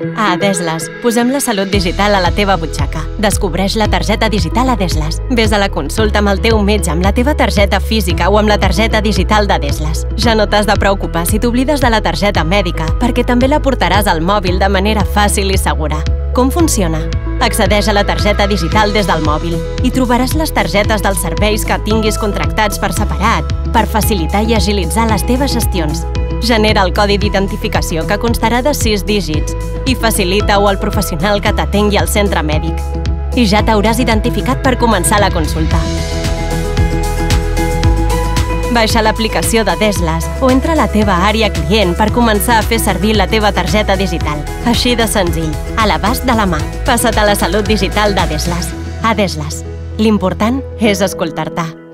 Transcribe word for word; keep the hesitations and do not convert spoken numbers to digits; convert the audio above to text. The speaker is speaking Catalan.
A Adeslas, posem la salut digital a la teva butxaca. Descobreix la targeta digital Adeslas. Ves a la consulta amb el teu metge amb la teva targeta física o amb la targeta digital d'Adeslas. Ja no t'has de preocupar si t'oblides de la targeta mèdica, perquè també la portaràs al mòbil de manera fàcil i segura. Com funciona? Accedeix a la targeta digital des del mòbil i trobaràs les targetes dels serveis que tinguis contractats per separat per facilitar i agilitzar les teves gestions. Genera el codi d'identificació que constarà de sis dígits i facilita-ho al professional que t'atengui al centre mèdic. I ja t'hauràs identificat per començar la consulta. Baixa l'aplicació d'Adeslas o entra a la teva àrea client per començar a fer servir la teva targeta digital. Així de senzill, a l'abast de la mà. Passa't a la salut digital d'Adeslas. Adeslas. L'important és escoltar-te.